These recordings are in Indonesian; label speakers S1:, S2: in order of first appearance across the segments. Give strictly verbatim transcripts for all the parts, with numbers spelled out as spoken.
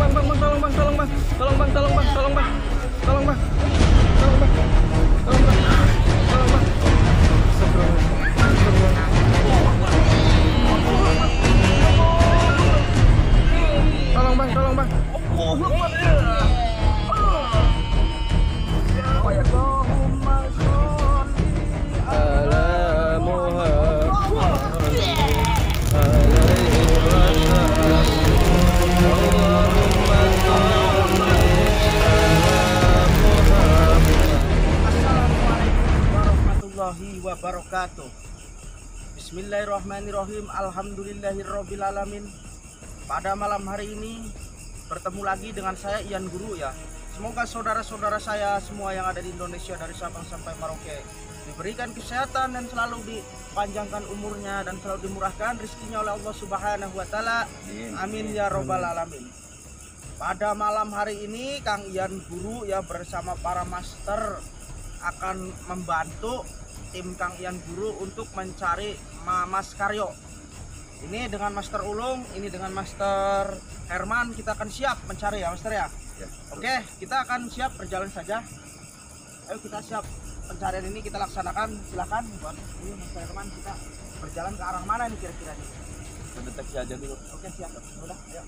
S1: bang, bang, bang, tolong bang, tolong bang, tolong bang, tolong bang, tolong bang, tolong bang, tolong bang, tolong bang, tolong bang. Tolong bang, tolong bang.
S2: Wabarakatuh. Bismillahirrahmanirrahim. Alhamdulillahirabbil alamin. Pada malam hari ini bertemu lagi dengan saya Ian Guru ya. Semoga saudara-saudara saya semua yang ada di Indonesia dari Sabang sampai Merauke diberikan kesehatan dan selalu dipanjangkan umurnya dan selalu dimurahkan rezekinya oleh Allah Subhanahu wa taala. Amin ya robbal alamin. Pada malam hari ini Kang Ian Guru ya bersama para master akan membantu tim Kang Ian Guru untuk mencari Mas Karyo. Ini dengan Master Ulung, ini dengan Master Herman, kita akan siap mencari ya Master ya. Ya. Oke, kita akan siap berjalan saja. Ayo kita siap pencarian ini kita laksanakan. Silakan buat ini Master Herman, kita berjalan ke arah mana nih kira-kira nih?
S1: Kita deteksi aja dulu.
S2: Oke siap. Udah, ayo.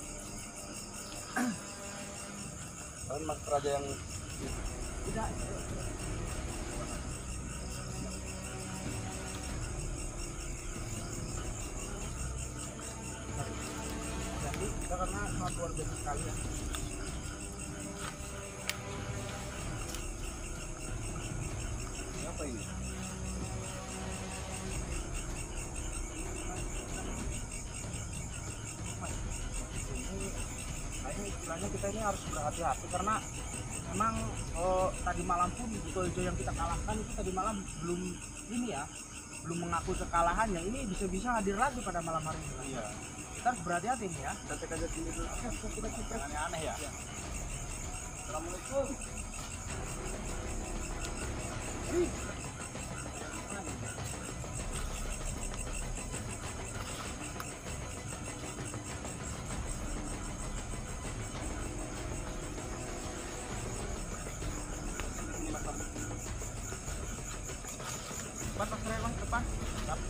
S1: Kan Master aja yang
S2: Tidak. Jadi karena sangat luar biasa sekali ya.
S1: apa ini?
S2: Nah ini istilahnya kita ini harus berhati-hati karena memang oh, tadi malam pun Gojo yang kita kalahkan itu tadi malam belum ini ya, belum mengakui kekalahannya. Ini bisa-bisa hadir lagi pada malam hari ini.
S1: Iya.
S2: Kita harus berhati-hati nih ya.
S1: Kita cek aja sini dulu.
S2: Oke, kita cek
S1: Aneh-aneh ya.
S2: Ya.
S1: Assalamualaikum.
S2: Depan Mas Rewan, depan. Siap.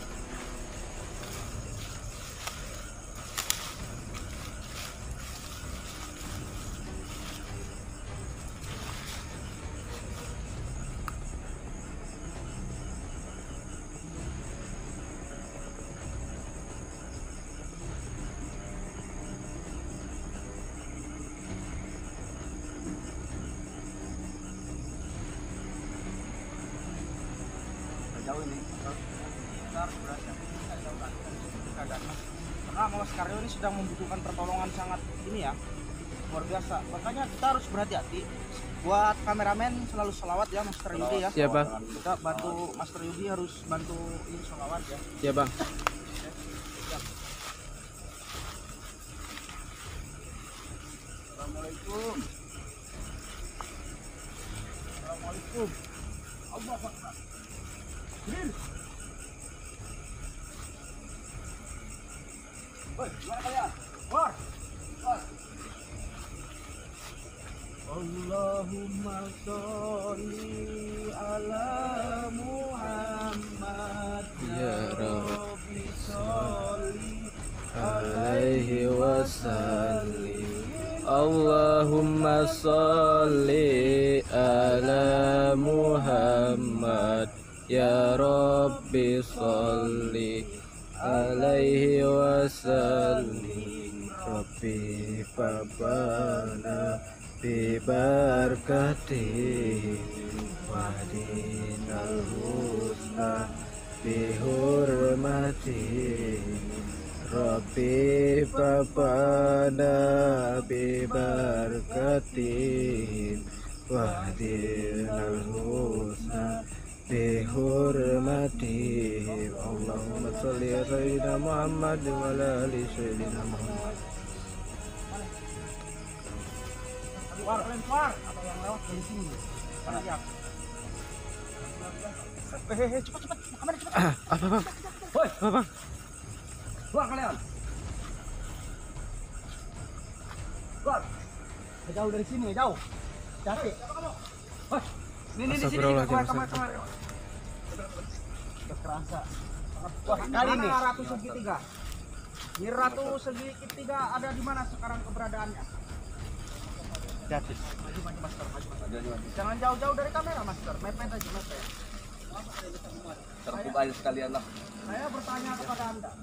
S1: Jauh ini.
S2: Kita harus berhati-hati kita jauh lagi dari keadaan Mas. Karena Mas Karyo ini sedang membutuhkan pertolongan sangat ini ya, luar biasa. Makanya kita harus berhati-hati. Buat kameramen selalu selawat ya Master Yudi ya.
S1: Iya, Bang.
S2: Kita bantu Master Yudi harus bantu ini selawat ya.
S1: Iya, Bang.
S2: Assalamualaikum. Assalamualaikum. Allah Akbar. Jibril. Woi, gimana kalian? War. War. Allahumma sholli ala Muhammad
S1: Ya
S2: Rabbi sholli
S1: alaihi wasallim. Allahumma sholli ala Muhammad ya Rabbi sholli alaihi wasallim. Rabbi babana bibarkati wahdinal husna bihurmati. Rabbi babana bibarkati wahdinal husna bihurmati. Allahumma sholli ala sayyidina Muhammad wa ala ali sayyidina Muhammad.
S2: War, kalian war. Apa yang lewat dari sini? Mana siap? Hehehe, cepat cepat. Kamera cepat.
S1: Ah, apa bang?
S2: Woi,
S1: Apa bang?
S2: keluar kalian. Gol. Jauh dari sini, jauh. Hati. Wah, ini ini di sini
S1: Astagfirullahaladzim,
S2: kamar kamar. Kerasa. Wah, kali ini Ratu Segitiga. Ini Ratu Segitiga ada di mana sekarang keberadaannya? Jati. Maju maju master, maju master. Jangan jauh-jauh dari kamera master, mepet aja mepet.
S3: Terbuka aja sekalian lah.
S2: Saya bertanya kepada Anda.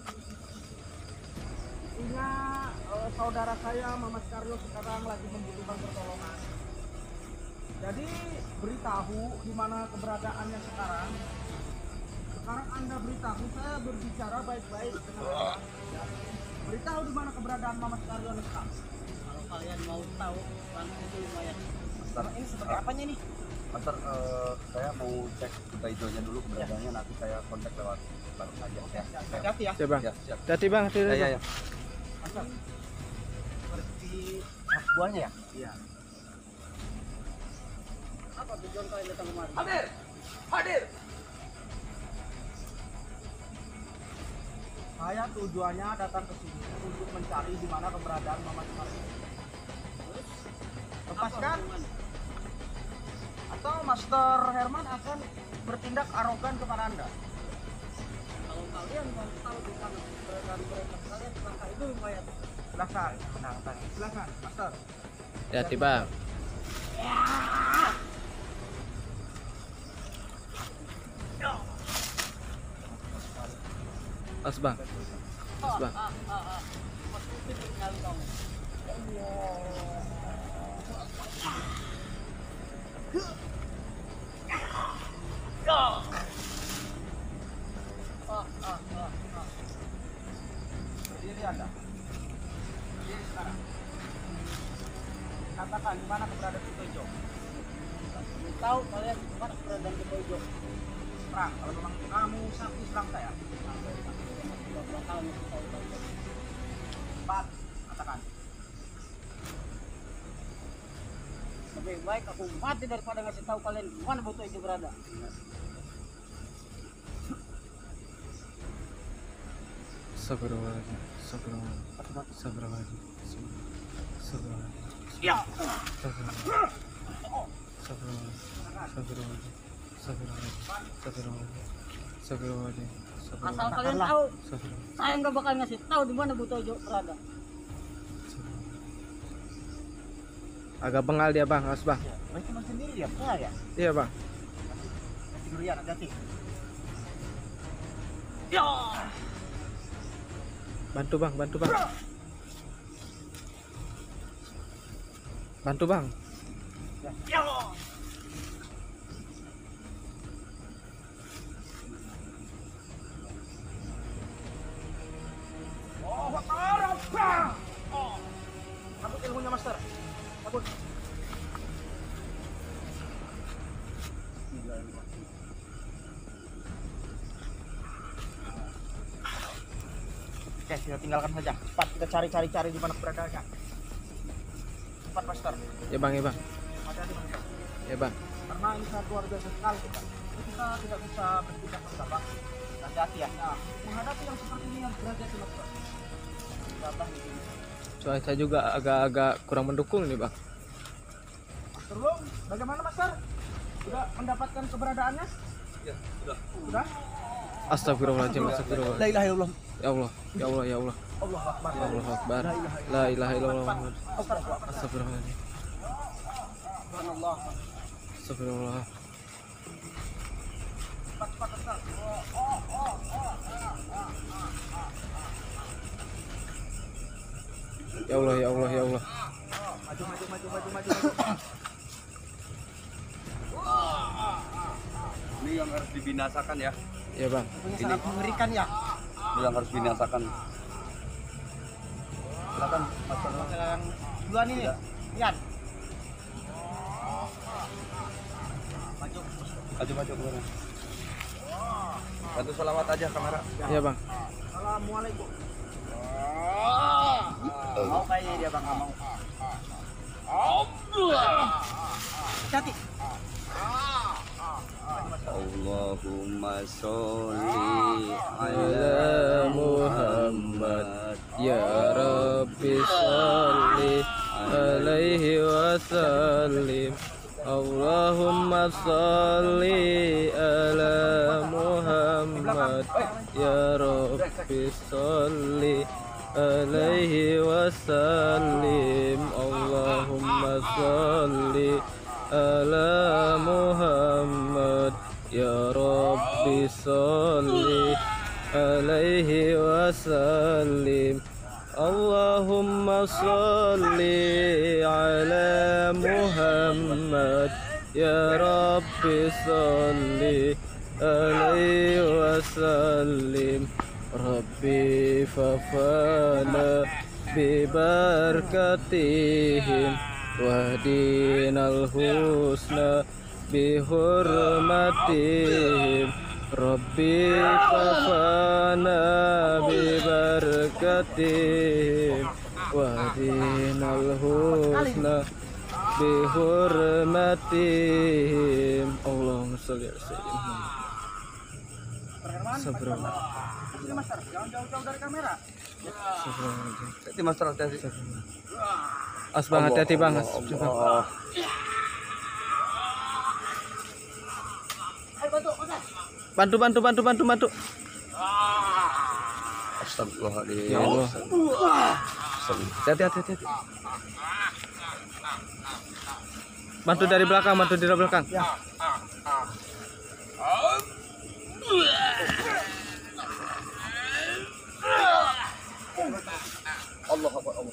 S2: Intinya eh, saudara saya Mama Skaryo sekarang lagi membutuhkan pertolongan. Jadi beritahu di mana keberadaannya sekarang. Sekarang Anda beritahu, saya berbicara baik-baik dengan Anda. Beritahu di mana keberadaan Mama Skaryo sekarang. Kalau kalian mau tahu, langsung itu lumayan.
S3: Master,
S2: Ini seperti apanya nih?
S3: Master, eh, saya mau cek kita hijaunya dulu keberadaannya, nanti saya kontak lewat baru saja. Ya,
S2: Hati-hati ya.
S1: Siap bang.
S3: ya, siap.
S1: Hati bang, hati
S3: Ya, ya,
S1: bang.
S3: ya.
S2: Master. Seperti
S3: Buahnya ya?
S2: iya. Apa tujuan kalian datang kemari?
S3: Hadir, hadir.
S2: Saya tujuannya datang ke sini untuk mencari di mana keberadaan Mama Skaryo. Lepaskan? Atau Master Herman akan bertindak arogan kepada Anda? Kalau kalian mau tahu di mana keberadaan mereka, kalian silahkan itu lumayan. Silakan, tenang, tenang. Silakan, Master.
S1: Hati bang. As bang. As bang.
S2: Berdiri Anda. Berdiri sekarang. Katakan di mana keberadaan Tito Ijo. Tahu kalian di mana keberadaan Tito Ijo. Serang, kalau memang kamu sakti serang saya. Empat, katakan. Lebih baik aku mati daripada ngasih tahu kalian di mana Tito Ijo berada.
S1: Astagfirullahaladzim. Astagfirullahaladzim. Astagfirullahaladzim. Astagfirullahaladzim.
S2: Ya.
S1: Astagfirullahaladzim. Astagfirullahaladzim. Astagfirullahaladzim. Astagfirullahaladzim. Astagfirullahaladzim.
S4: Asal kalian tahu,
S1: Astagfirullahaladzim.
S4: saya nggak bakal ngasih tahu di mana Buto Ijo berada.
S1: Agak bengal dia bang, as bang.
S2: Mereka cuma sendiri ya, enggak ya?
S1: Iya bang.
S2: Hati dulu ya, hati-hati.
S1: Bantu bang, bantu bang. Bantu bang.
S2: Oh, Akbar. Oh. Cabut ilmunya, Master. Cabut. Oke, kita tinggalkan saja. Cepat kita cari-cari-cari di mana keberadaannya. Cepat, Master.
S1: Ya bang, ya bang.
S2: Hati-hati, Master.
S1: Ya bang.
S2: Karena ini sangat luar biasa sekali kita. Kita tidak bisa berpindah ke belakang. Hati-hati ya. Nah, menghadapi yang seperti ini yang berhati-hati, Master. Datang di sini.
S1: Cuaca juga agak-agak kurang mendukung nih bang.
S2: Master Long, bagaimana Master? Sudah mendapatkan keberadaannya?
S3: Ya, sudah.
S2: Sudah?
S1: Astagfirullahaladzim. Astagfirullahaladzim.
S2: La ilaha illallah.
S1: Ya Allah, ya Allah, ya Allah.
S2: Allah Akbar.
S1: Ya Allah Akbar. La ilaha illallah. Astagfirullahaladzim.
S2: Subhanallah.
S1: Astagfirullah.
S2: Cepat, cepat, cepat.
S1: Ya Allah, ya Allah, ya Allah.
S2: Maju, maju, maju, maju, maju.
S3: Ini yang harus dibinasakan ya.
S1: Ya bang.
S2: Ini sangat mengerikan ya.
S3: Ini yang harus dibinasakan. Silakan, Master.
S2: Yang duluan ini. Lihat. Maju.
S3: Maju, maju, maju. Bantu sholawat aja kamera.
S1: Ya bang.
S2: Assalamualaikum. Mau kayaknya dia bang, nggak mau. Hati.
S3: Allahumma sholli
S1: Ala Muhammad. Ya Rabbi sholli وسلم اللهم صل على محمد يا رب صل عليه وسلم اللهم صل على محمد يا رب صل عليه وسلم اللهم صل على محمد يا رب صل عليه وسلم ربي ففانا ببركتهم واهدنا الحسنى بحرمتهم ربي ففانا ببركتهم واهدنا الحسنى بحرمتهم اللهم صل على سيدنا محمد. Astagfirullah.
S2: Sini Master, jangan jauh-jauh dari kamera.
S1: Astagfirullahaladzim.
S3: Hati Master, hati-hati.
S1: Asbang hati-hati bang.
S3: Allah, Allah.
S4: Ayo bantu, Mas.
S1: Bantu bantu bantu bantu bantu.
S3: Astagfirullahaladzim.
S1: Ya Allah.
S3: Hati-hati, hati-hati.
S1: Bantu dari belakang, bantu dari belakang.
S2: Ya.
S3: Allah Akbar, Allah.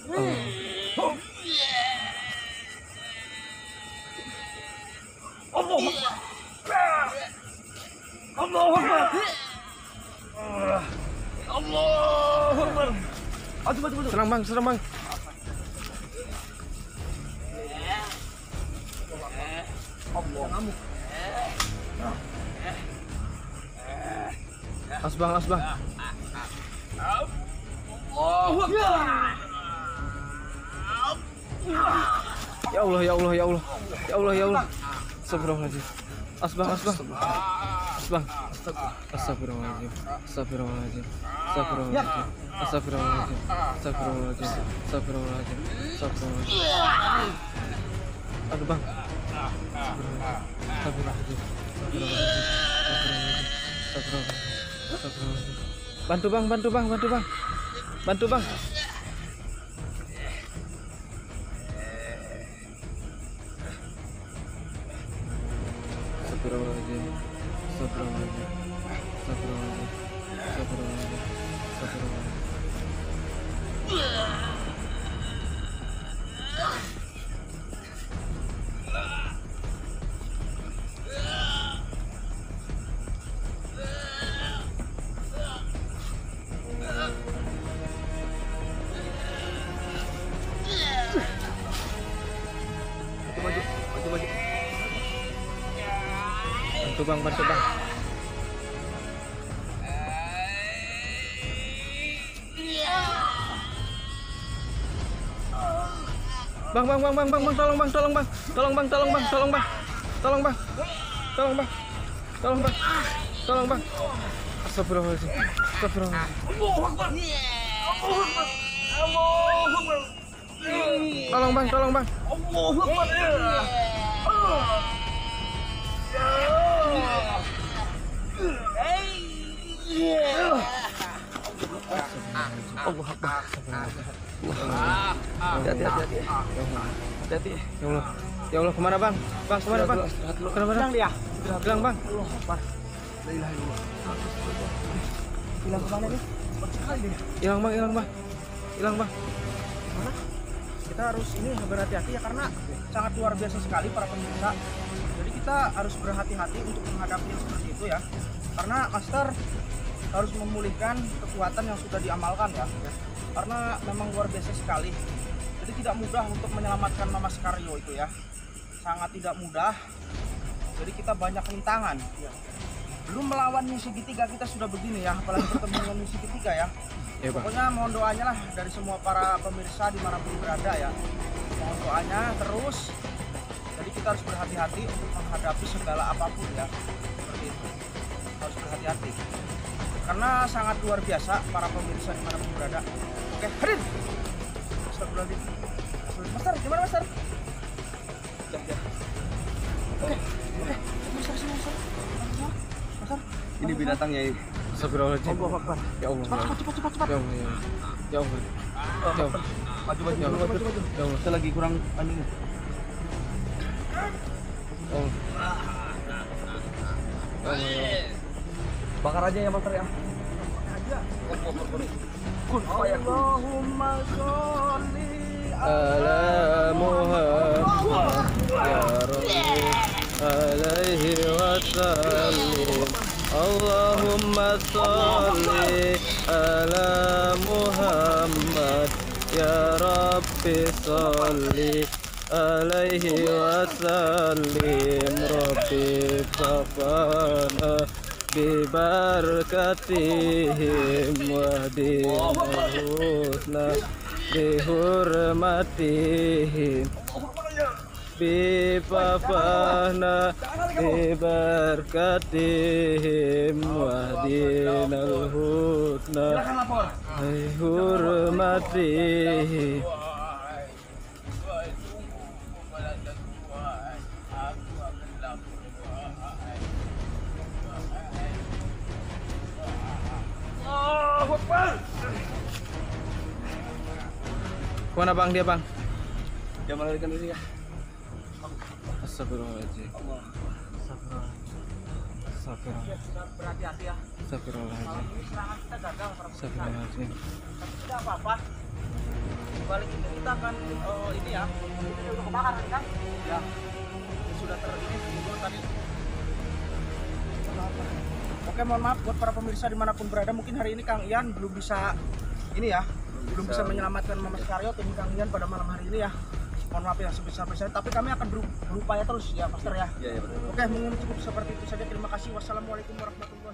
S1: Serang bang, serang bang. Asbang, asbang. Ya Allah, ya Allah, ya Allah, ya Allah, ya Allah. Astagfirullahaladzim. Asbang, asbang. Asbang. Astagfirullahaladzim. Astagfirullahaladzim. Astagfirullahaladzim. Astagfirullahaladzim. Astagfirullahaladzim. Astagfirullahaladzim. Astagfirullahaladzim. Aduh bang. Astagfirullahaladzim. Astagfirullahaladzim. Astagfirullahaladzim. Astagfirullahaladzim. Bantu bang, bantu bang, bantu bang. Bantu bang. Astagfirullahaladzim. Astagfirullahaladzim. Astagfirullahaladzim. Astagfirullahaladzim. Astagfirullahaladzim. Bantu bang, bantu bang. Bang, bang, bang, bang, bang, bang, tolong bang, tolong bang, tolong bang, tolong bang, tolong bang, tolong bang, tolong bang, tolong bang, tolong bang. Astagfirullahaladzim, astagfirullahaladzim. Tolong bang, tolong bang. Allah Akbar.
S3: Hati-hati, hati-hati. Hati-hati.
S1: Ya Allah, ya Allah, kemana bang? Bang, kemana bang? Kemana bang?
S2: dia.
S1: Hilang bang.
S2: Allah Akbar. La ilaha illallah. Hilang kemana nih? Sekali dia.
S1: Hilang bang, hilang bang, hilang bang.
S2: Mana? Kita harus ini berhati-hati ya karena sangat luar biasa sekali para pemirsa. Jadi kita harus berhati-hati untuk menghadapi yang seperti itu ya. Karena Master harus memulihkan kekuatan yang sudah diamalkan ya. Karena memang luar biasa sekali. Jadi tidak mudah untuk menyelamatkan Mama Skaryo itu ya. Sangat tidak mudah. Jadi kita banyak rintangan. Belum melawan misi segitiga kita sudah begini ya, apalagi bertemu dengan misi segitiga ya.
S1: Ya, Bang.
S2: Pokoknya mohon doanya lah dari semua para pemirsa dimanapun berada ya. Mohon doanya terus. Jadi kita harus berhati-hati untuk menghadapi segala apapun ya. Seperti itu. Harus berhati-hati. Karena sangat luar biasa para pemirsa dimanapun berada. Oke, hadir. Astagfirullahaladzim. Master, gimana Master?
S3: binatangnya ini.
S1: Astagfirullahaladzim.
S2: Allahu Akbar.
S1: Ya Allah.
S2: Cepat, cepat, cepat, cepat.
S1: Ya Allah. Ya Allah. Ya Allah. Ya Allah.
S3: Maju maju
S1: Ya
S3: maju
S1: Allah.
S3: maju.
S1: Ya Allah.
S3: Kita lagi kurang anu.
S1: Ya Allah. Ya Allah.
S3: Bakar aja ya bakar ya.
S2: Allahumma sholli
S1: ala Muhammad ya Rabbi alaihi wasallim. Allahumma sholli ala Muhammad ya Rabbi sholli alaihi wasallim. Rabbi kafana bibarakatihim wahdina husna bihurmatihim bifafana bibarakatihim wahdina husna bihurmatihim. Kemana bang dia bang?
S3: Dia melarikan diri ya.
S1: Astagfirullahaladzim. Astagfirullahaladzim.
S2: berhati-hati ya.
S1: Astagfirullahaladzim.
S2: Ini serangan kita gagal para pemirsa.
S1: Astagfirullahaladzim.
S2: Tapi tidak apa-apa. Balik ini kita akan eh, ini ya. Ini udah kebakaran kan? Ya. Ini sudah ter ini dulu tadi. Oke, mohon maaf buat para pemirsa dimanapun berada. Mungkin hari ini Kang Ian belum bisa ini ya, belum bisa menyelamatkan Mama Skaryo tim Kang Ian pada malam hari ini ya. Mohon maaf ya sebesar-besarnya. Tapi kami akan beru- berupaya terus ya, Master ya.
S3: Iya iya betul.
S2: Oke, mungkin cukup seperti itu saja. Terima kasih. Wassalamualaikum warahmatullahi wabarakatuh.